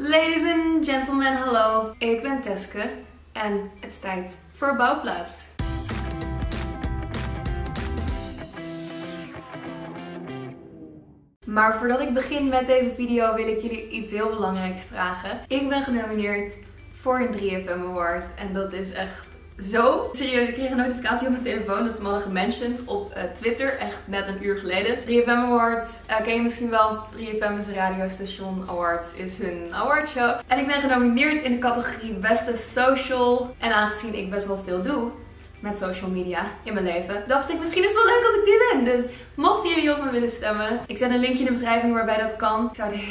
Ladies and gentlemen, hallo. Ik ben Teske en het is tijd voor Bouwplaats. Maar voordat ik begin met deze video wil ik jullie iets heel belangrijks vragen. Ik ben genomineerd voor een 3FM Award en dat is echt zo serieus. Ik kreeg een notificatie op mijn telefoon dat ze me hadden gementiond op Twitter, echt net een uur geleden. 3FM Awards, ken je misschien wel. 3FM is een radiostation, Awards is hun awardshow. En ik ben genomineerd in de categorie Beste Social. En aangezien ik best wel veel doe met social media in mijn leven, dacht ik misschien is het wel leuk als ik die win. Dus mochten jullie op me willen stemmen, ik zet een linkje in de beschrijving waarbij dat kan. Ik zou het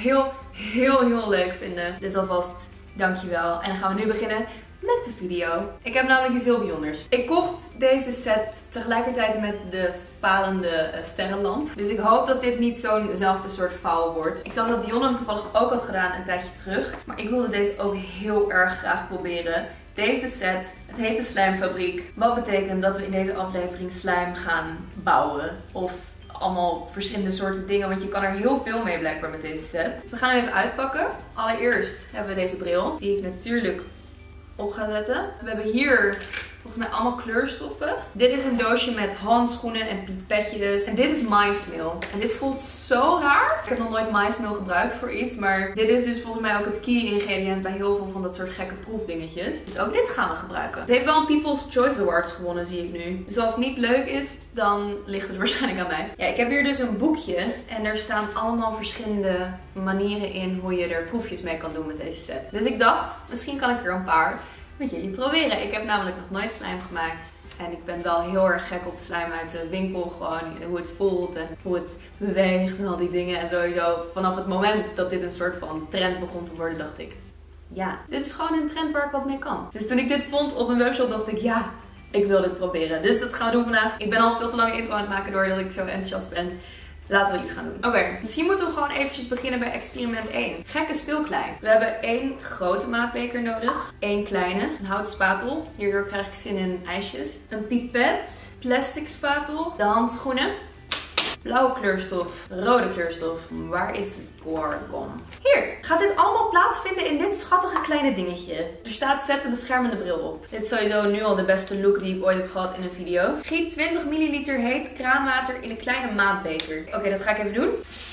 heel leuk vinden. Dus alvast dankjewel. En dan gaan we nu beginnen met de video. Ik heb namelijk iets heel bijzonders. Ik kocht deze set tegelijkertijd met de falende sterrenlamp. Dus ik hoop dat dit niet zo'nzelfde soort faal wordt. Ik zag dat Dionne hem toevallig ook had gedaan een tijdje terug. Maar ik wilde deze ook heel erg graag proberen. Deze set, het heet de Slijmfabriek. Wat betekent dat we in deze aflevering slijm gaan bouwen. Of allemaal verschillende soorten dingen, want je kan er heel veel mee blijkbaar met deze set. Dus we gaan hem even uitpakken. Allereerst hebben we deze bril, die ik natuurlijk op ga zetten. We hebben hier volgens mij allemaal kleurstoffen. Dit is een doosje met handschoenen en pipetjes. En dit is maismeel. En dit voelt zo raar. Ik heb nog nooit maismeel gebruikt voor iets. Maar dit is dus volgens mij ook het key ingrediënt bij heel veel van dat soort gekke proefdingetjes. Dus ook dit gaan we gebruiken. Het heeft wel een People's Choice Awards gewonnen, zie ik nu. Dus als het niet leuk is, dan ligt het waarschijnlijk aan mij. Ja, ik heb hier dus een boekje. En er staan allemaal verschillende manieren in hoe je er proefjes mee kan doen met deze set. Dus ik dacht, misschien kan ik er een paar met jullie proberen. Ik heb namelijk nog nooit slijm gemaakt. En ik ben wel heel erg gek op slijm uit de winkel. Gewoon hoe het voelt en hoe het beweegt en al die dingen. En sowieso vanaf het moment dat dit een soort van trend begon te worden, dacht ik, ja, dit is gewoon een trend waar ik wat mee kan. Dus toen ik dit vond op een webshop, dacht ik, ja, ik wil dit proberen. Dus dat gaan we doen vandaag. Ik ben al veel te lang een intro aan het maken doordat ik zo enthousiast ben. Laten we iets gaan doen. Oké, misschien moeten we gewoon eventjes beginnen bij experiment 1. Gekke speelklei. We hebben 1 grote maatbeker nodig. 1 kleine. Een houten spatel. Hierdoor krijg ik zin in ijsjes. Een pipet. Plastic spatel. De handschoenen. Blauwe kleurstof. Rode kleurstof. Waar is het Gorgon? Hier! Gaat dit allemaal plaatsvinden in dit schattige kleine dingetje. Er staat zet de beschermende bril op. Dit is sowieso nu al de beste look die ik ooit heb gehad in een video. Giet 20 ml heet kraanwater in een kleine maatbeker. Oké, dat ga ik even doen.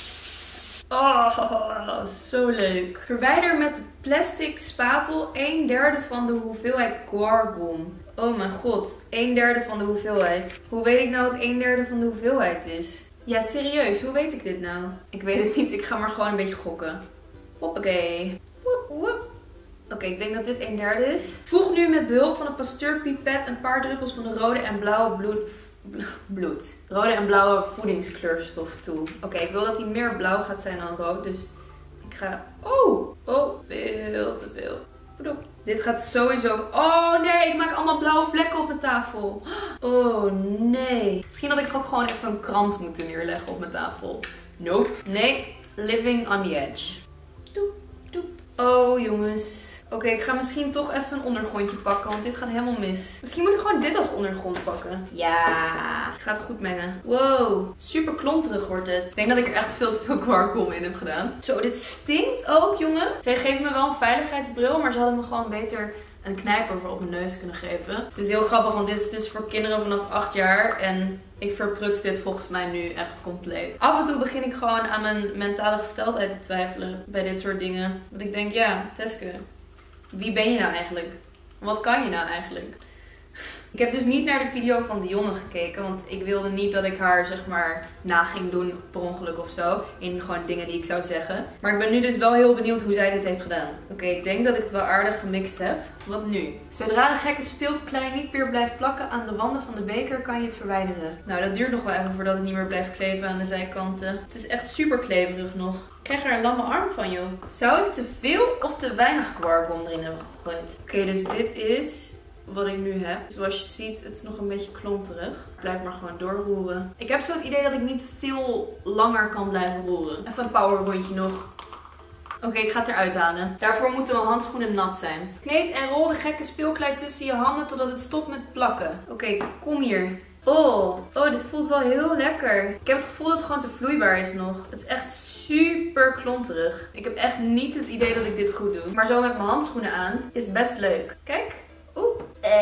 Oh, zo leuk. Verwijder met de plastic spatel 1/3 van de hoeveelheid Gorgon. Oh mijn god, 1/3 van de hoeveelheid. Hoe weet ik nou wat 1/3 van de hoeveelheid is? Ja, serieus, hoe weet ik dit nou? Ik weet het niet, ik ga maar gewoon een beetje gokken. Hoppakee. Oké, ik denk dat dit 1/3 is. Voeg nu met behulp van een pasteurpipet een paar druppels van de rode en blauwe bloed. Rode en blauwe voedingskleurstof toe. Oké, ik wil dat hij meer blauw gaat zijn dan rood, dus ik ga... Oh, veel te veel. Dit gaat sowieso... Oh nee, ik maak allemaal blauwe vlekken op mijn tafel. Oh nee. Misschien had ik ook gewoon even een krant moeten neerleggen op mijn tafel. Nope. Nee, living on the edge. Doep, doep. Oh jongens. Oké, ik ga misschien toch even een ondergrondje pakken, want dit gaat helemaal mis. Misschien moet ik gewoon dit als ondergrond pakken. Ja, ik ga het goed mengen. Wow, super klonterig wordt het. Ik denk dat ik er echt veel te veel Gorgon in heb gedaan. Zo, dit stinkt ook, jongen. Zij geven me wel een veiligheidsbril, maar ze hadden me gewoon beter een knijper voor op mijn neus kunnen geven. Dus het is heel grappig, want dit is dus voor kinderen vanaf 8 jaar. En ik verpruts dit volgens mij nu echt compleet. Af en toe begin ik gewoon aan mijn mentale gesteldheid te twijfelen bij dit soort dingen. Dat ik denk, ja, Teske, wie ben je nou eigenlijk? Wat kan je nou eigenlijk? Ik heb dus niet naar de video van Dionne gekeken, want ik wilde niet dat ik haar zeg maar na ging doen per ongeluk of zo. In gewoon dingen die ik zou zeggen. Maar ik ben nu dus wel heel benieuwd hoe zij dit heeft gedaan. Oké, ik denk dat ik het wel aardig gemixt heb. Wat nu? Zodra de gekke speelklei niet meer blijft plakken aan de wanden van de beker, kan je het verwijderen. Nou, dat duurt nog wel even voordat het niet meer blijft kleven aan de zijkanten. Het is echt super kleverig nog. Ik krijg er een lamme arm van, joh. Zou ik te veel of te weinig Gorgon erin hebben gegooid? Oké, dus dit is wat ik nu heb. Zoals je ziet, het is nog een beetje klonterig. Ik blijf maar gewoon doorroeren. Ik heb zo het idee dat ik niet veel langer kan blijven roeren. Even een power rondje nog. Oké, ik ga het eruit halen. Daarvoor moeten mijn handschoenen nat zijn. Kneed en rol de gekke speelklei tussen je handen totdat het stopt met plakken. Oké, kom hier. Oh, dit voelt wel heel lekker. Ik heb het gevoel dat het gewoon te vloeibaar is nog. Het is echt super klonterig. Ik heb echt niet het idee dat ik dit goed doe. Maar zo met mijn handschoenen aan is het best leuk. Kijk. Oeh.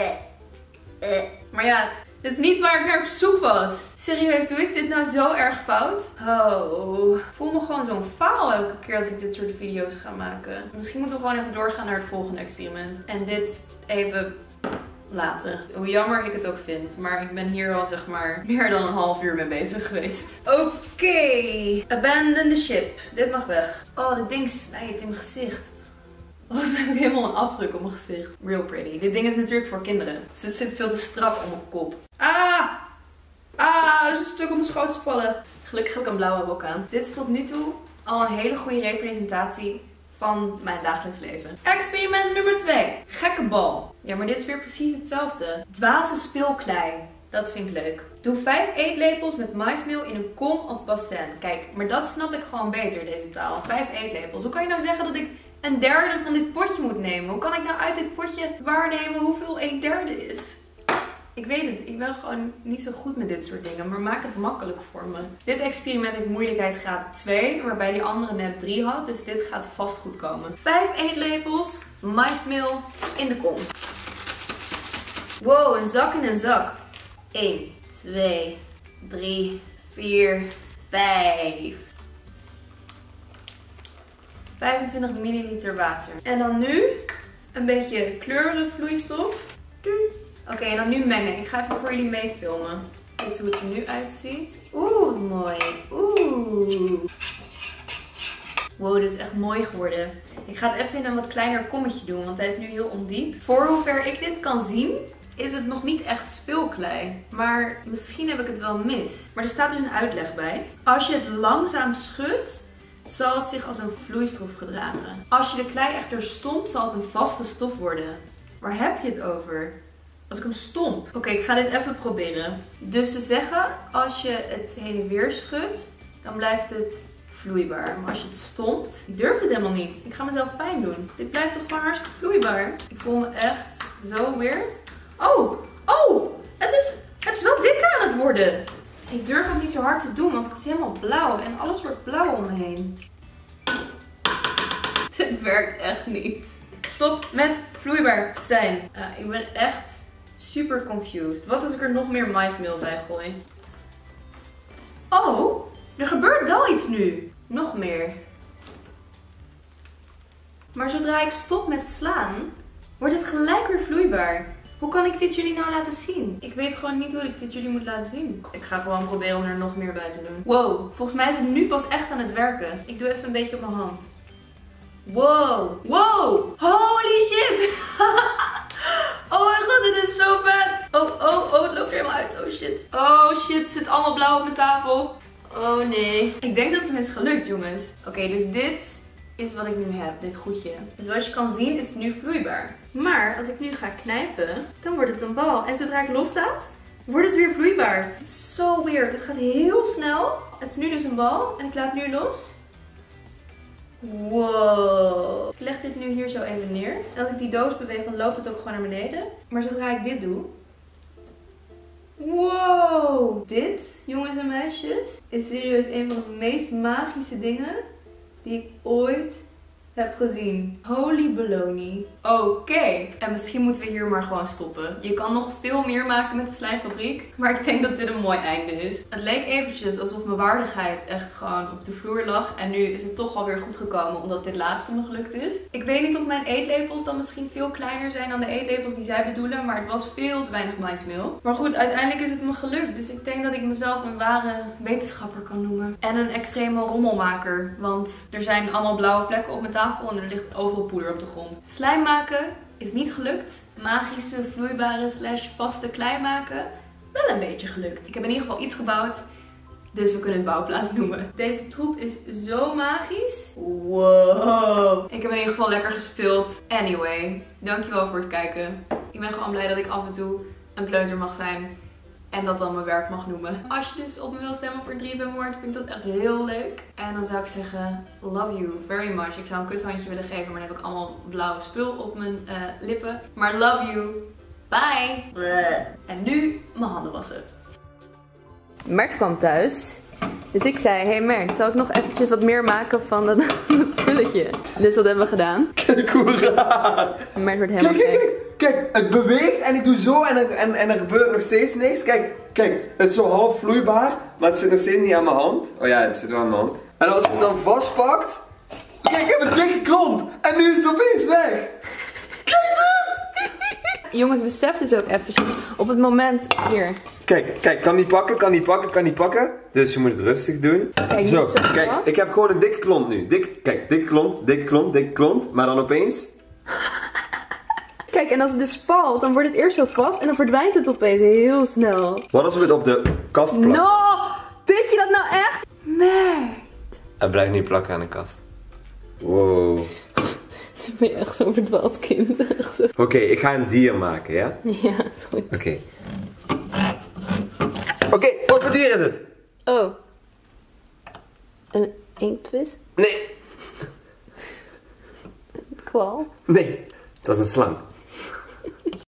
Maar ja, dit is niet waar ik naar op zoek was. Serieus, doe ik dit nou zo erg fout? Oh, ik voel me gewoon zo'n faal elke keer als ik dit soort video's ga maken. Misschien moeten we gewoon even doorgaan naar het volgende experiment. En dit even laten. Hoe jammer ik het ook vind. Maar ik ben hier al zeg maar meer dan een half uur mee bezig geweest. Oké. Abandon the ship. Dit mag weg. Oh, dit ding snijdt in mijn gezicht. Volgens mij heb ik helemaal een afdruk op mijn gezicht. Real pretty. Dit ding is natuurlijk voor kinderen. Dus het zit veel te strak om mijn kop. Er is een stuk op mijn schoot gevallen. Gelukkig heb ik een blauwe rok aan. Dit is tot nu toe al een hele goede representatie van mijn dagelijks leven. Experiment nummer 2. Gekke bal. Ja, maar dit is weer precies hetzelfde. Dwaze speelklei. Dat vind ik leuk. Doe 5 eetlepels met maismeel in een kom of bassin. Kijk, maar dat snap ik gewoon beter, deze taal. 5 eetlepels. Hoe kan je nou zeggen dat ik een derde van dit potje moet nemen? Hoe kan ik nou uit dit potje waarnemen hoeveel een derde is? Ik weet het, ik ben gewoon niet zo goed met dit soort dingen, maar maak het makkelijk voor me. Dit experiment heeft moeilijkheidsgraad 2, waarbij die andere net 3 had, dus dit gaat vast goed komen. 5 eetlepels maismeel in de kom. Wow, een zak in een zak. 1, 2, 3, 4, 5. 25 milliliter water. En dan nu een beetje kleurenvloeistof. Oké, en dan nu mengen. Ik ga even voor jullie meefilmen. Dit is hoe het er nu uitziet. Oeh, wat mooi. Oeh. Wow, dit is echt mooi geworden. Ik ga het even in een wat kleiner kommetje doen, want hij is nu heel ondiep. Voor hoever ik dit kan zien, is het nog niet echt speelklei. Maar misschien heb ik het wel mis. Maar er staat dus een uitleg bij. Als je het langzaam schudt, zal het zich als een vloeistof gedragen. Als je de klei echter stompt, zal het een vaste stof worden. Waar heb je het over? Als ik hem stomp. Oké, ik ga dit even proberen. Dus ze zeggen, als je het heen en weer schudt, dan blijft het vloeibaar. Maar als je het stompt, ik durf het helemaal niet. Ik ga mezelf pijn doen. Dit blijft toch gewoon hartstikke vloeibaar. Ik voel me echt zo weird. Oh, het is wel dikker aan het worden. Ik durf het niet zo hard te doen, want het is helemaal blauw. En alles wordt blauw om me heen. Dit werkt echt niet. Stop met vloeibaar zijn. Ik ben echt super confused. Wat als ik er nog meer maismeel bij gooi? Oh, er gebeurt wel iets nu. Nog meer. Maar zodra ik stop met slaan, wordt het gelijk weer vloeibaar. Hoe kan ik dit jullie nou laten zien? Ik weet gewoon niet hoe ik dit jullie moet laten zien. Ik ga gewoon proberen om er nog meer bij te doen. Wow, volgens mij is het nu pas echt aan het werken. Ik doe even een beetje op mijn hand. Wow, holy shit. Oh mijn god, dit is zo vet. Oh, het loopt er helemaal uit. Oh shit, het zit allemaal blauw op mijn tafel. Oh nee. Ik denk dat het me is gelukt, jongens. Oké, dus dit is wat ik nu heb, dit goedje. Dus zoals je kan zien is het nu vloeibaar. Maar als ik nu ga knijpen, dan wordt het een bal. En zodra ik loslaat, wordt het weer vloeibaar. Het is zo weird. Het gaat heel snel. Het is nu dus een bal en ik laat nu los. Wow. Ik leg dit nu hier zo even neer. En als ik die doos beweeg, dan loopt het ook gewoon naar beneden. Maar zodra ik dit doe... Wow. Dit, jongens en meisjes, is serieus een van de meest magische dingen die ik ooit heb gezien. Holy baloney. Oké. En misschien moeten we hier maar gewoon stoppen. Je kan nog veel meer maken met de slijmfabriek. Maar ik denk dat dit een mooi einde is. Het leek eventjes alsof mijn waardigheid echt gewoon op de vloer lag. En nu is het toch alweer goed gekomen omdat dit laatste me gelukt is. Ik weet niet of mijn eetlepels dan misschien veel kleiner zijn dan de eetlepels die zij bedoelen. Maar het was veel te weinig maismeel. Maar goed, uiteindelijk is het me gelukt. Dus ik denk dat ik mezelf een ware wetenschapper kan noemen. En een extreme rommelmaker. Want er zijn allemaal blauwe vlekken op mijn tafel en er ligt overal poeder op de grond. Slijm maken is niet gelukt. Magische, vloeibare / vaste klei maken, wel een beetje gelukt. Ik heb in ieder geval iets gebouwd, dus we kunnen het bouwplaats noemen. Deze troep is zo magisch. Wow. Ik heb in ieder geval lekker gespeeld. Anyway, dankjewel voor het kijken. Ik ben gewoon blij dat ik af en toe een kleuter mag zijn. En dat dan mijn werk mag noemen. Als je dus op me wil stemmen voor 3FM Award, vind ik dat echt heel leuk. En dan zou ik zeggen, love you very much. Ik zou een kushandje willen geven, maar dan heb ik allemaal blauwe spul op mijn lippen. Maar love you. Bye. En nu mijn handen wassen. Mert kwam thuis. Dus ik zei, hey Mert, zal ik nog eventjes wat meer maken van dat spulletje? Dus dat hebben we gedaan. Kijk hoe raar. Mert wordt helemaal gek. Kijk, het beweegt en ik doe zo en er gebeurt nog steeds niks. Kijk, het is zo half vloeibaar, maar het zit nog steeds niet aan mijn hand. Oh ja, het zit wel aan mijn hand. En als je het dan vastpakt, kijk, ik heb een dikke klont. En nu is het opeens weg. Kijk dit! Jongens, besef dus ook eventjes op het moment hier. Kijk, kan niet pakken. Dus je moet het rustig doen. Kijk, zo, kijk, ik heb gewoon een dikke klont nu. Kijk, dikke klont, maar dan opeens... Kijk, en als het dus valt, dan wordt het eerst zo vast en dan verdwijnt het opeens heel snel. Wat als we het op de kast plakken? No! Denk je dat nou echt? Mert! Hij blijft niet plakken aan de kast. Wow. Dan ben je echt zo'n verdwaald kind. Zo. Oké, ik ga een dier maken, ja? Ja, is goed. Oké, wat voor dier is het? Oh. Een inktvis? Nee. Kwal? Nee. Het was een slang.